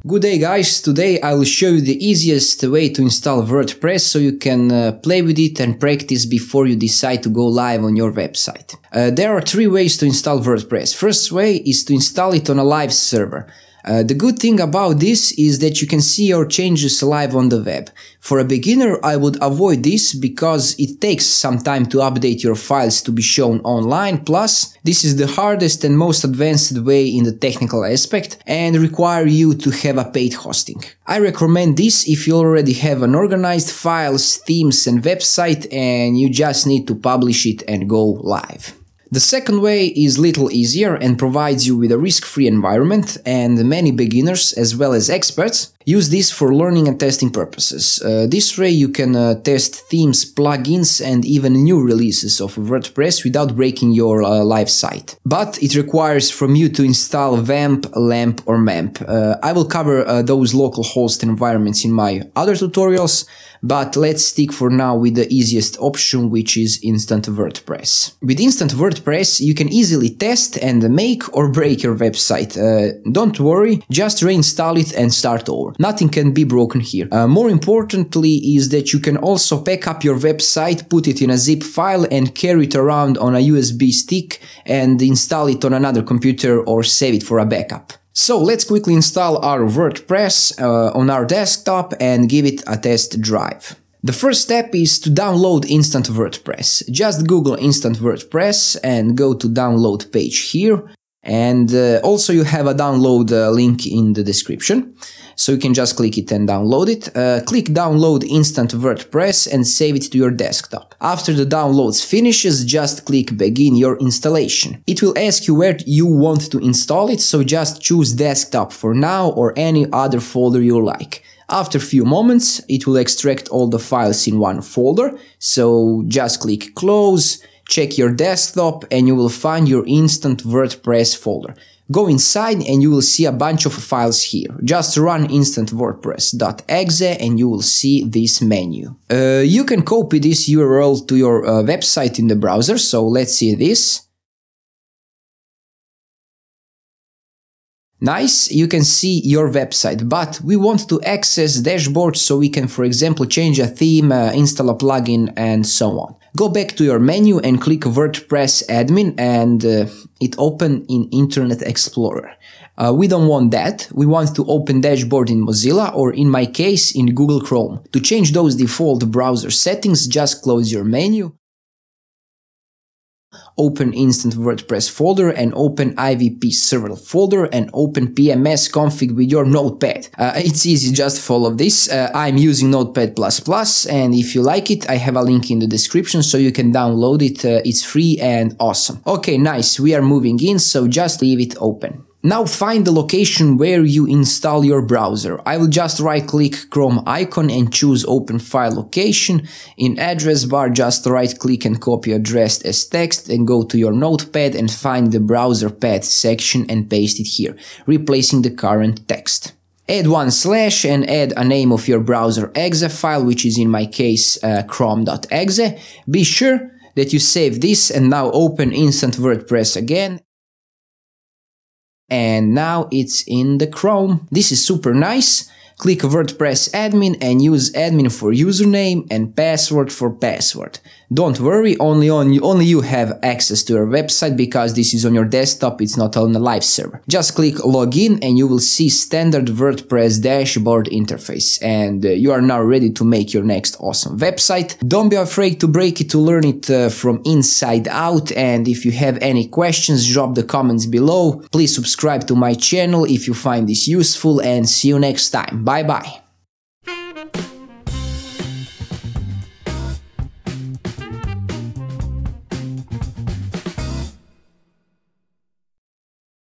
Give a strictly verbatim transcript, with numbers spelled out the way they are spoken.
Good day guys, today I will show you the easiest way to install WordPress so you can uh, play with it and practice before you decide to go live on your website. Uh, there are three ways to install WordPress. First way is to install it on a live server. Uh, the good thing about this is that you can see your changes live on the web. For a beginner, I would avoid this because it takes some time to update your files to be shown online. Plus, this is the hardest and most advanced way in the technical aspect and require you to have a paid hosting. I recommend this if you already have an organized files, themes and website and you just need to publish it and go live. The second way is little easier and provides you with a risk-free environment, and many beginners as well as experts use this for learning and testing purposes. Uh, this way you can uh, test themes, plugins and even new releases of WordPress without breaking your uh, live site. But it requires from you to install Vamp, Lamp or Mamp. Uh, I will cover uh, those local host environments in my other tutorials, but let's stick for now with the easiest option, which is InstantWordpress. With InstantWordpress you can easily test and make or break your website. Uh, don't worry, just reinstall it and start over. Nothing can be broken here. Uh, more importantly is that you can also pack up your website, put it in a zip file and carry it around on a U S B stick and install it on another computer or save it for a backup. So let's quickly install our WordPress uh, on our desktop and give it a test drive. The first step is to download InstantWordpress. Just Google InstantWordpress and go to download page here. And uh, also you have a download uh, link in the description. So you can just click it and download it. Uh, click download InstantWordpress and save it to your desktop. After the downloads finishes, just click begin your installation. It will ask you where you want to install it, so just choose desktop for now or any other folder you like. After a few moments, it will extract all the files in one folder, so just click close, check your desktop and you will find your InstantWordpress folder. Go inside and you will see a bunch of files here. Just run instantwordpress.exe and you will see this menu. Uh, you can copy this U R L to your uh, website in the browser, so let's see this. Nice, you can see your website, but we want to access dashboard so we can, for example, change a theme, uh, install a plugin and so on. Go back to your menu and click WordPress admin and uh, it open in Internet Explorer. Uh, we don't want that, we want to open dashboard in Mozilla or in my case in Google Chrome. To change those default browser settings, just close your menu. Open Instant WordPress folder and open I V P server folder and open P M S config with your notepad. Uh, it's easy, just follow this. Uh, I'm using Notepad plus plus and if you like it, I have a link in the description so you can download it. Uh, it's free and awesome. Okay, nice, we are moving in, so just leave it open. Now find the location where you install your browser. I will just right click Chrome icon and choose open file location. In address bar just right click and copy address as text and go to your notepad and find the browser path section and paste it here, replacing the current text. Add one slash and add a name of your browser exe file, which is in my case uh, chrome.exe. Be sure that you save this and now open InstantWordpress again. And now it's in the Chrome. This is super nice. Click WordPress admin and use admin for username and password for password. Don't worry, only on you, only you have access to your website because this is on your desktop, it's not on a live server. Just click login and you will see standard WordPress dashboard interface and uh, you are now ready to make your next awesome website. Don't be afraid to break it to learn it uh, from inside out, and if you have any questions, drop the comments below. Please subscribe to my channel if you find this useful and see you next time. Bye bye.